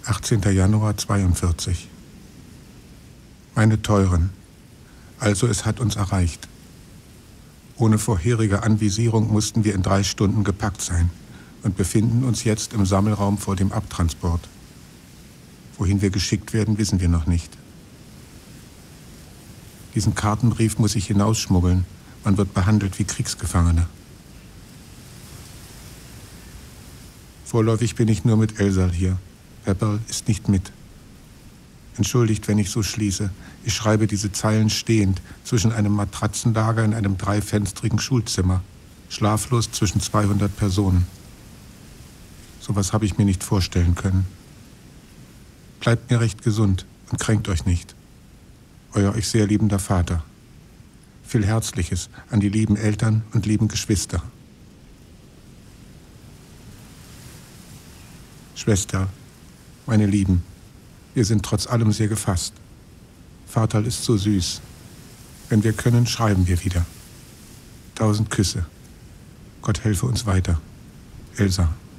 18. Januar 42. Meine Teuren, also es hat uns erreicht. Ohne vorherige Anvisierung mussten wir in 3 Stunden gepackt sein und befinden uns jetzt im Sammelraum vor dem Abtransport. Wohin wir geschickt werden, wissen wir noch nicht. Diesen Kartenbrief muss ich hinausschmuggeln. Man wird behandelt wie Kriegsgefangene. Vorläufig bin ich nur mit Elsal hier. Pepperl ist nicht mit. Entschuldigt, wenn ich so schließe. Ich schreibe diese Zeilen stehend, zwischen einem Matratzenlager in einem 3-fenstrigen Schulzimmer, schlaflos zwischen 200 Personen. Sowas habe ich mir nicht vorstellen können. Bleibt mir recht gesund und kränkt euch nicht. Euer euch sehr liebender Vater. Viel Herzliches an die lieben Eltern und lieben Geschwister. Schwester, meine Lieben, wir sind trotz allem sehr gefasst. Vaterl ist so süß. Wenn wir können, schreiben wir wieder. 1000 Küsse. Gott helfe uns weiter. Elsa.